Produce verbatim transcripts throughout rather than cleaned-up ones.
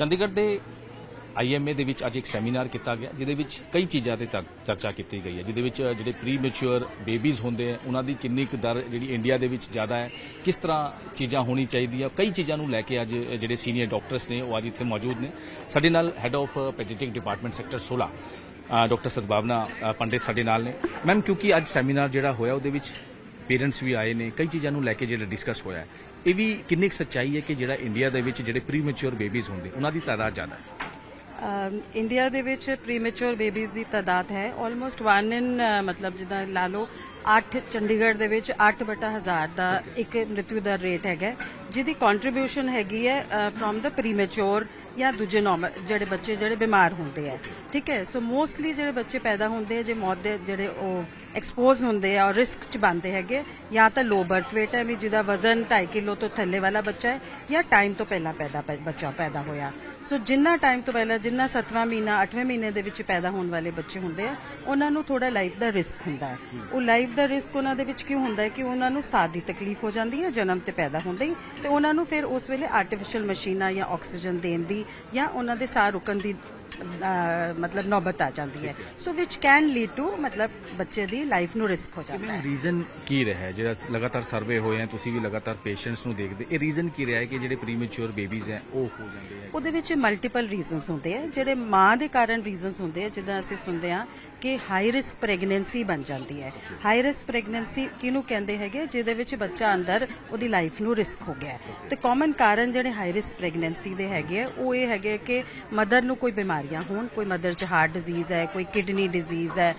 चंडीगढ़ के I M A ਦੇ ਵਿੱਚ ਅੱਜ ਇੱਕ ਸੈਮੀਨਾਰ ਕੀਤਾ ਗਿਆ ਜਿਹਦੇ ਵਿੱਚ ਕਈ ਚੀਜ਼ਾਂ ਤੇ ਚਰਚਾ ਕੀਤੀ ਗਈ ਹੈ ਜਿਹਦੇ ਵਿੱਚ ਜਿਹੜੇ ਪ੍ਰੀ ਮੈਚੁਰ ਬੇਬੀਜ਼ ਹੁੰਦੇ ਆ ਉਹਨਾਂ ਦੀ ਕਿੰਨੀ ਕੁ ਦਰ ਜਿਹੜੀ ਇੰਡੀਆ ਦੇ ਵਿੱਚ ਜ਼ਿਆਦਾ ਹੈ ਕਿਸ ਤਰ੍ਹਾਂ ਚੀਜ਼ਾਂ ਹੋਣੀ ਚਾਹੀਦੀਆਂ ਕਈ ਚੀਜ਼ਾਂ ਨੂੰ ਲੈ ਕੇ ਅੱਜ ਜਿਹੜੇ ਸੀਨੀਅਰ ਡਾਕਟਰਸ ਨੇ ਉਹ ਅੱਜ ਇੱਥੇ ਮੌਜੂਦ ਨੇ ਸਾਡੇ ਨਾਲ head of pediatric department sector सोलह ਡਾਕਟਰ ਸਦਭਾਵਨਾ ਪੰਡਿਤ ਸਾਡੇ ਨਾਲ ਨੇ ਮੈਮ ਕਿਉਂਕਿ ਅੱਜ ਸੈਮੀਨਾਰ ਜਿਹੜਾ ਹੋਇਆ ਉਹਦੇ ਵਿੱਚ ਪੇਰੈਂਟਸ ਵੀ ਆਏ ਨੇ ਕਈ ਚੀਜ਼ਾਂ ਨੂੰ ਲੈ ਕੇ ਜਿਹੜਾ ਡਿਸਕਸ ਹੋਇਆ ਇਹ ਵੀ ਕਿੰਨੀ ਕੁ ਸੱਚਾਈ ਹੈ ਕਿ ਜਿਹੜਾ ਇੰਡੀਆ ਦੇ ਵਿੱਚ ਜਿਹੜੇ ਪ੍ਰੀ ਮੈਚੁਰ ਬੇਬੀਜ਼ ਹੁੰਦੇ ਉਹਨਾਂ ਦੀ ਤਾਦਾਦ ਜ਼ਿਆਦਾ ਹੈ इंडिया ਦੇ ਵਿੱਚ ਪ੍ਰੀਮੈਚੁਰ ਬੇਬੀਜ਼ ਦੀ ਤਾਦਾਦ ਹੈ ਆਲਮੋਸਟ वन इन मतलब ਜਿੱਦਾਂ ਲਾ ਲਓ ਅੱਠ ਚੰਡੀਗੜ੍ਹ ਦੇ ਵਿੱਚ ਅੱਠ ਬਟਾ ਹਜ਼ਾਰ ਦਾ ਇੱਕ ਮ੍ਰਿਤੂ ਦਰ ਰੇਟ ਹੈਗਾ ਜਿਹਦੀ ਕੰਟਰੀਬਿਊਸ਼ਨ ਹੈਗੀ ਹੈ ਫਰੋਮ ਦਾ ਪ੍ਰੀਮੈਚੁਰ ਜਾਂ ਦੂਜੇ ਨੋਰਮਲ ਜਿਹੜੇ ਬੱਚੇ ਜਿਹੜੇ ਬਿਮਾਰ ਹੁੰਦੇ ਆ ਠੀਕ ਹੈ ਸੋ ਮੋਸਟਲੀ ਜਿਹੜੇ ਬੱਚੇ ਪੈਦਾ ਹੁੰਦੇ ਆ ਜੇ ਮੌਤ ਦੇ ਜਿਹੜੇ ਉਹ ਐਕਸਪੋਜ਼ ਹੁੰਦੇ ਆ ਔਰ ਰਿਸਕ ਚ ਬਣਦੇ ਹੈਗੇ ਜਾਂ ਤਾਂ ਲੋ ਬਰਥ ਵੇਟ ਹੈ ਵੀ ਜਿਹਦਾ ਵਜ਼ਨ ਢਾਈ ਕਿਲੋ ਤੋਂ ਥੱਲੇ ਵਾਲਾ ਬੱਚਾ ਹੈ ਜਾਂ ਟਾਈਮ ਤੋਂ ਪਹਿਲਾਂ ਪੈਦਾ ਬੱਚਾ ਪੈਦਾ ਹੋਇਆ ਸੋ ਜਿੰਨਾ ਟਾਈਮ ਤੋਂ ਪਹਿਲਾਂ ਜਿੰਨਾ ਸੱਤਵਾਂ ਮਹੀਨਾ ਅੱਠਵੇਂ ਮਹੀਨੇ ਦੇ ਵਿੱਚ ਪੈਦਾ ਹੋਣ ਵਾਲੇ ਬੱਚੇ ਹੁੰਦੇ ਆ ਉਹਨਾਂ ਨੂੰ ਥੋੜਾ ਲਾਈਫ ਦਾ ਰਿਸਕ ਹੁੰਦਾ ਹੈ ਉਹ ਲਾਈਫ ਦਾ ਰਿਸਕ ਉਹਨਾਂ ਦੇ ਵਿੱਚ ਕਿਉਂ ਹੁੰਦਾ ਹੈ ਕਿ ਉਹਨਾਂ ਨੂੰ ਸਾਹ ਦੀ ਤਕਲੀਫ ਹੋ ਜਾਂਦੀ ਹੈ ਜਨਮ ਤੇ ਪੈਦਾ ਹੁੰਦੇ ਹੀ ਤੇ ਉਹਨਾਂ ਨੂੰ ਫਿਰ ਉਸ ਵੇਲੇ ਆਰਟੀਫੀਸ਼ੀਅਲ ਮਸ਼ੀਨਾਂ ਜਾਂ ਆਕਸੀਜਨ ਦੇਣ ਦੀ ਜਾਂ ਉਹਨਾਂ ਦੇ ਸਾਹ ਰੁਕਣ ਦੀ मतलब नौबत आ जाती है so which can lead to मतलब बच्चे दी लाइफ ਨੂੰ ਰਿਸਕ ਹੋ ਜਾਂਦਾ ਹੈ ਰੀਜ਼ਨ ਕੀ ਰਿਹਾ ਹੈ ਜਿਹੜਾ ਲਗਾਤਾਰ ਸਰਵੇ ਹੋਏ ਹੈ ਤੁਸੀਂ ਵੀ ਲਗਾਤਾਰ ਪੇਸ਼ੈਂਟਸ ਨੂੰ ਦੇਖਦੇ ਇਹ ਰੀਜ਼ਨ ਕੀ ਰਿਹਾ ਹੈ ਕਿ ਜਿਹੜੇ ਪ੍ਰੀਮੈਚੁਰ ਬੇਬੀਜ਼ ਹੈ ਉਹ ਹੋ ਜਾਂਦੇ ਹੈ ਉਹਦੇ ਵਿੱਚ ਮਲਟੀਪਲ ਰੀਜ਼ਨਸ ਹੁੰਦੇ ਆ ਜਿਹੜੇ ਮਾਂ ਦੇ ਕਾਰਨ ਰੀਜ਼ਨਸ ਹੁੰਦੇ ਆ ਜਿੱਦਾਂ ਅਸੀਂ ਸੁਣਦੇ ਆ ਕਿ ਹਾਈ ਰਿਸਕ ਪ੍ਰੈਗਨੈਂਸੀ ਬਣ ਜਾਂਦੀ ਹੈ ਹਾਈ ਰਿਸਕ ਪ੍ਰੈਗਨੈਂਸੀ ਕਿਹਨੂੰ ਕਹਿੰਦੇ ਹੈਗੇ ਜਿਹਦੇ ਵਿੱਚ ਬੱਚਾ ਅੰਦਰ ਉਹਦੀ ਲਾਈਫ ਨੂੰ ਰਿਸਕ ਹੋ ਗਿਆ ਤੇ ਕਾਮਨ ਕਾਰਨ ਜਿਹੜੇ ਹਾਈ ਰਿਸਕ ਪ੍ਰੈਗਨੈਂਸੀ ਦੇ ਹੈਗੇ ਉਹ ਇਹ ਹੈਗੇ ਕਿ ਮਦਰ ਨੂੰ ਕੋਈ ਬਿਮਾਰੀਆਂ ਹੋਣ ਕੋਈ ਮਦਰ ਚ ਹਾਰਟ ਡਿਜ਼ੀਜ਼ ਹੈ ਕੋਈ ਕਿਡਨੀ ਡਿਜ਼ੀਜ਼ ਹੈ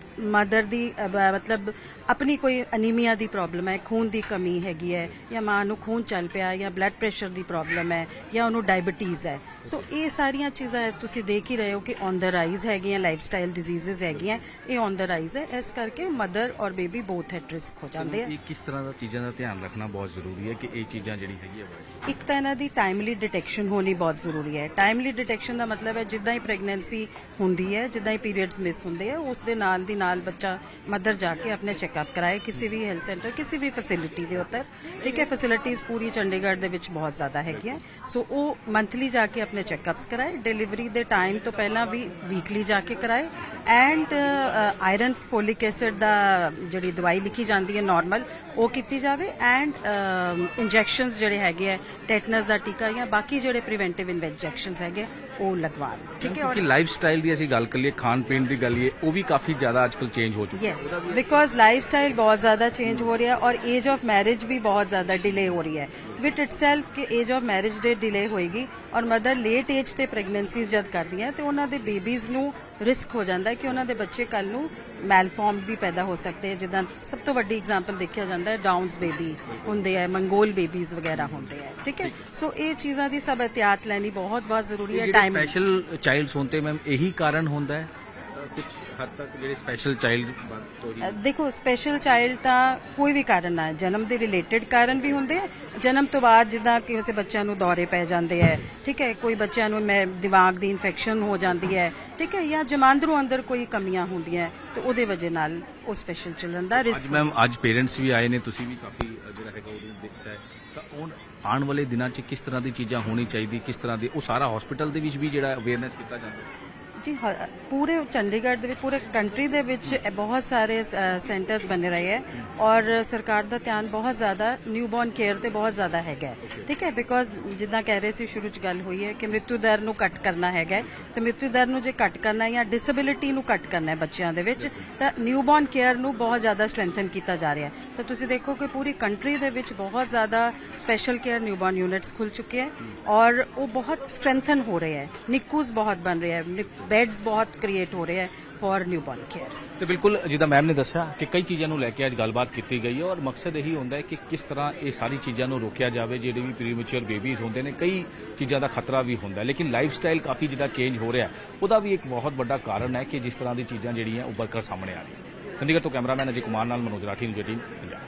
ਮਦਰ ਦੀ ਮਤਲਬ ਆਪਣੀ ਕੋਈ ਅਨੀਮੀਆ ਦੀ ਪ੍ਰੋਬਲਮ ਹੈ ਖੂਨ ਦੀ ਕਮੀ ਹੈਗੀ ਹੈ ਜਾਂ ਮਾਂ ਨੂੰ ਖੂਨ ਚੱਲ ਪਿਆ ਜਾਂ ਬਲੱਡ ਪ੍ਰੈਸ਼ਰ ਦੀ ਪ੍ਰੋਬਲਮ ਹੈ ਜਾਂ ਉਹਨੂੰ ਡਾਇਬੀਟੀਜ਼ ਹੈ ਸੋ ਇਹ ਸਾਰੀਆਂ ਚੀਜ਼ਾਂ ਤੁਸੀਂ ਦੇਖ ਹੀ ਰਹੇ ਹੋ ਕਿ ਔਨ ਦਾ ਰਾਈਜ਼ ਹੈਗੀਆਂ ਲਾਈਫ ਸਟਾਈਲ ਡਿਜ਼ੀਜ਼ਸ ਹੈਗੀਆਂ ਇਹ ਔਨ ਦਾ ਰਾਈਜ਼ ਹੈ ਇਸ ਕਰਕੇ ਮਦਰ ਔਰ ਬੇਬੀ ਬੋਥ ਐਟ ਰਿਸਕ ਹੋ ਜਾਂਦੇ ਆ ਕਿਸ ਤਰ੍ਹਾਂ ਦਾ ਚੀਜ਼ਾਂ ਦਾ ਧਿਆਨ ਰੱਖਣਾ ਬਹੁਤ ਜ਼ਰੂਰੀ ਹੈ ਕਿ ਇਹ ਚੀਜ਼ਾਂ ਜਿਹੜੀ ਹੈਗੀ ਹੈ ਇੱਕ ਤਾਂ ਇਹਨਾਂ ਦੀ ਟਾਈਮਲੀ ਡਿਟੈਕਸ਼ਨ ਹੋਣੀ ਬਹੁਤ ਜ਼ਰੂਰੀ ਹੈ ਟਾਈਮਲੀ ਡਿਟੈਕਸ਼ਨ ਦਾ ਮਤਲਬ ਹੈ ਜਿੱਦਾਂ ਹੀ ਪ੍ਰੈਗਨੈਂਸੀ ਹੁੰਦੀ ਹੈ ਜਿੱਦਾਂ ਹੀ ਪੀਰੀਅਡਸ ਮਿਸ ਹੁੰਦੇ ਆ ਉਸ ਦੇ ਨਾਲ ਦੀ ਨਾਲ ਬੱਚਾ ਮਦਰ ਜਾ ਕੇ ਆਪਣੇ ਚੈੱਕਅਪ ਕਰਾਏ ਕਿਸੇ ਵੀ ਹੈਲਥ ਸੈਂਟਰ ਕਿਸੇ ਵੀ ਫੈਸਿਲਿਟੀ ਦੇ ਉੱਤੇ ਠੀਕ ਹੈ ਫੈਸਿਲਿਟੀਜ਼ ਪੂਰੀ ਚੰਡੀਗੜ੍ਹ ਦੇ ਵਿੱਚ ਬਹੁਤ ਜ਼ਿਆਦਾ ਹੈਗੀਆਂ ਸੋ ਉਹ ਮੰਥਲੀ ਜਾ ਕੇ ਆਪਣੇ ਚੈੱਕਅਪਸ ਕਰਾਏ ਡਿਲੀਵਰੀ ਦੇ ਟਾਈਮ ਤੋਂ ਪਹਿਲਾਂ ਵੀ ਵੀਕਲੀ ਜਾ ਕੇ ਕਰਾਏ ਐਂਡ ਆਇਰਨ ਫੋਲਿਕ ਐਸਿਡ ਦਾ ਜਿਹੜੀ ਦਵਾਈ ਲਿਖੀ ਜਾਂਦੀ ਹੈ ਨਾਰਮਲ ਉਹ ਕੀਤੀ ਜਾਵੇ ਐਂਡ ਇੰਜੈਕਸ਼ਨਸ ਜਿਹੜੇ ਹੈਗੇ ਆ ਟੈਟਨਸ ਦਾ ਟੀਕਾ ਜਾਂ ਬਾਕੀ ਜਿਹੜੇ ਪ੍ਰੀਵੈਂਟਿਵ ਇੰਜੈਕਸ਼ਨਸ ਹੈਗੇ ਉਹ ਲਗਵਾਉਣ ਠੀਕ ਹੈ ਔਰ ਲਾਈਫ ਸਟਾਈਲ ਦੀ ਅਸੀਂ ਗੱਲ ਕਰੀਏ ਖਾਣ ਪੀਣ ਦੀ ਗੱਲ ਇਹ ਉਹ ਵੀ ਕਾਫੀ ਜ਼ਿਆਦਾ ਅੱਜਕੱਲ ਚੇਂਜ ਹੋ ਚੁੱਕੀ ਹੈ ਯੈਸ ਬਿਕੋਜ਼ ਲਾਈਫ ਸਟਾਈਲ ਬਹੁਤ ਜ਼ਿਆਦਾ ਚੇਂਜ ਹੋ ਰਿਹਾ ਔਰ ਏਜ ਆਫ ਮੈਰਿਜ ਵੀ ਬਹੁਤ ਜ਼ਿਆਦਾ ਡਿਲੇ ਹੋ ਰਹੀ ਹੈ ਵਿਦ ਇਟਸੈਲਫ ਕਿ ਏਜ ਆਫ ਮੈਰਿਜ ਦੇ ਡਿਲੇ ਹੋਏਗੀ ਔਰ ਮਦਰ ਲੇਟ ਏਜ ਤੇ ਪ੍ਰੈਗਨੈਂਸੀਜ਼ ਜਦ ਕਰਦੀਆਂ ਤੇ ਉਹਨਾਂ ਦੇ ਬੇਬੀਜ਼ ਨੂੰ ਰਿਸਕ ਹੋ ਜਾਂਦਾ ਹੈ ਕਿ ਉਹਨਾਂ ਦੇ ਬੱਚੇ ਕੱਲ ਨੂੰ ਮੈਲਫਾਰਮ ਵੀ ਪੈਦਾ ਹੋ ਸਕਦੇ ਜਿੱਦਾਂ ਸਭ ਤੋਂ ਵੱਡੀ ਐਗਜ਼ਾਮਪਲ ਦੇਖਿਆ ਜਾਂਦਾ ਹੈ ਡਾਊਨਸ ਬੇਬੀ ਹੁੰਦੇ ਆ ਮੰਗੋਲ ਬੇਬੀਜ਼ ਵਗੈਰਾ ਹੁੰਦੇ ਆ ਠੀਕ ਹੈ ਸੋ ਇਹ ਚੀਜ਼ਾਂ ਦੀ ਸਭ ਇhtiyat ਲੈਣੀ ਬਹੁਤ ਬਹੁਤ ਜ਼ਰੂਰੀ ਹੈ ਟਾਈਮ ਸਪੈਸ਼ਲ ਚਾਈਲਡਸ ਹੁੰਦੇ ਮੈਮ ਇਹੀ ਕਾਰਨ ਹੁੰਦਾ ਹੈ ਕੁਝ ਹੱਦ ਤੱਕ ਜਿਹੜੇ ਸਪੈਸ਼ਲ ਚਾਈਲਡ ਦੇਖੋ ਸਪੈਸ਼ਲ ਚਾਈਲਡ ਤਾਂ ਕੋਈ ਵੀ ਕਾਰਨ ਨਾ ਜਨਮ ਦੇ ਰਿਲੇਟਡ ਕਾਰਨ ਵੀ ਹੁੰਦੇ ਆ ਜਨਮ ਤੋਂ ਬਾਅਦ ਜਿੱਦਾਂ ਕਿਸੇ ਬੱਚਿਆਂ ਨੂੰ ਦੌਰੇ ਪੈ ਜਾਂਦੇ ਹੈ ਠੀਕ ਹੈ ਕੋਈ ਬੱਚਿਆਂ ਨੂੰ ਦਿਮਾਗ ਦੀ ਇਨਫੈਕਸ਼ਨ ਹੋ ਜਾਂਦੀ ਹੈ ਠੀਕ ਹੈ ਜਾਂ ਜਮਾਂਦਰੂ ਅੰਦਰ ਕੋਈ ਕਮੀਆਂ ਹੁੰਦੀਆਂ ਤੇ ਉਹਦੇ ਵਜ੍ਹਾ ਨਾਲ ਉਹ ਸਪੈਸ਼ਲ ਚਿਲਡਰਨ ਦਾ ਰਿਸਕ ਮੈਮ ਅੱਜ ਪੇਰੈਂਟਸ ਵੀ ਆਏ ਨੇ ਤੁਸੀਂ ਵੀ ਕਾਫੀ ਜਿਹੜਾ ਹੈਗਾ ਉਹ ਦੇਖਿਆ ਹੈ ਤਾਂ ਉਹ ਆਉਣ ਵਾਲੇ ਦਿਨਾਂ 'ਚ ਕਿਸ ਤਰ੍ਹਾਂ ਦੀ ਚੀਜ਼ਾਂ ਹੋਣੀ ਚਾਹੀਦੀ ਕਿਸ ਤਰ੍ਹਾਂ ਦੀ ਉਹ ਸਾਰਾ ਹਸਪੀਟਲ ਦੇ ਵਿੱਚ ਵੀ ਜਿਹੜਾ ਅਵੇਅਰਨੈਸ ਕੀਤਾ ਜਾਂਦਾ ਜੀ ਪੂਰੇ ਚੰਡੀਗੜ੍ਹ ਦੇ ਵਿੱਚ ਪੂਰੇ ਕੰਟਰੀ ਦੇ ਵਿੱਚ ਬਹੁਤ ਸਾਰੇ ਸੈਂਟਰਸ ਬਣ ਰਹੇ ਹੈ ਔਰ ਸਰਕਾਰ ਦਾ ਧਿਆਨ ਬਹੁਤ ਜ਼ਿਆਦਾ ਨਿਊਬੋਰਨ ਕੇਅਰ ਤੇ ਬਹੁਤ ਜ਼ਿਆਦਾ ਹੈਗਾ ਠੀਕ ਹੈ ਬਿਕੋਜ਼ ਜਿੱਦਾਂ ਕਹਿ ਰਹੇ ਸੀ ਸ਼ੁਰੂ 'ਚ ਗੱਲ ਹੋਈ ਹੈ ਕਿ ਮ੍ਰਿਤੂ ਦਰ ਨੂੰ ਘੱਟ ਕਰਨਾ ਹੈਗਾ ਤੇ ਮ੍ਰਿਤੂ ਦਰ ਨੂੰ ਜੇ ਘੱਟ ਕਰਨਾ ਜਾਂ ਡਿਸੇਬਿਲਿਟੀ ਨੂੰ ਘੱਟ ਕਰਨਾ ਹੈ ਬੱਚਿਆਂ ਦੇ ਵਿੱਚ ਤਾਂ ਨਿਊਬੋਰਨ ਕੇਅਰ ਨੂੰ ਬਹੁਤ ਜ਼ਿਆਦਾ ਸਟਰੈਂਥਨ ਕੀਤਾ ਜਾ ਰਿਹਾ ਤਾਂ ਤੁਸੀਂ ਦੇਖੋ ਕਿ ਪੂਰੀ ਕੰਟਰੀ ਦੇ ਵਿੱਚ ਬਹੁਤ ਜ਼ਿਆਦਾ ਸਪੈਸ਼ਲ ਕੇਅਰ ਨਿਊਬੋਰਨ ਯੂਨਿਟਸ ਖੁੱਲ ਚੁੱਕੇ ਹੈ ਔਰ ਉਹ ਬਹੁਤ ਸਟਰੈਂਥਨ ਹੋ ਰਹੇ ਹੈ ਨਿੱਕੂਜ਼ ਬਹੁਤ ਬਣ ਰਹੇ ਹੈ ਬੈਡਸ ਬਹੁਤ ਕ੍ਰੀਏਟ ਹੋ ਰਹੇ ਹੈ ਫॉर ਨਿਊਬੋਰਨ ਕੇਅਰ ਤੇ ਬਿਲਕੁਲ ਜਿੱਦਾਂ ਮੈਮ ਨੇ ਦੱਸਿਆ ਕਿ ਕਈ ਚੀਜ਼ਾਂ ਨੂੰ ਲੈ ਕੇ ਅੱਜ ਗੱਲਬਾਤ ਕੀਤੀ ਗਈ ਹੈ ਔਰ ਮਕਸਦ ਇਹੀ ਹੁੰਦਾ ਹੈ ਕਿ ਕਿਸ ਤਰ੍ਹਾਂ ਇਹ ਸਾਰੀ ਚੀਜ਼ਾਂ ਨੂੰ ਰੋਕਿਆ ਜਾਵੇ ਜਿਹੜੇ ਵੀ ਪ੍ਰੀਮੈਚੁਰ ਬੇਬੀਜ਼ ਹੁੰਦੇ ਨੇ ਕਈ ਚੀਜ਼ਾਂ ਦਾ ਖਤਰਾ ਵੀ ਹੁੰਦਾ ਲੇਕਿਨ ਲਾਈਫ ਸਟਾਈਲ ਕਾਫੀ ਜਿਹੜਾ ਚੇਂਜ ਹੋ ਰਿਹਾ ਉਹਦਾ ਵੀ ਇੱਕ ਬਹੁਤ ਵੱਡਾ ਕਾਰਨ ਹੈ ਕਿ ਜਿਸ ਤਰ੍ਹਾਂ ਦੀ ਚੀਜ਼ਾਂ ਜਿਹੜੀਆਂ ਉੱਭਰ ਕਰ ਸਾਹਮਣੇ ਆ ਰਹੀਆਂ ਚੰਡੀਗੜ੍ਹ ਤੋਂ ਕੈਮਰਾਮੈਨ ਅਜੇ ਕੁਮਾਰ ਨਾਲ ਮਨੋਜ ਰਾਠੀ ਨੂੰ ਜਟੀ ਪੰਜਾਬ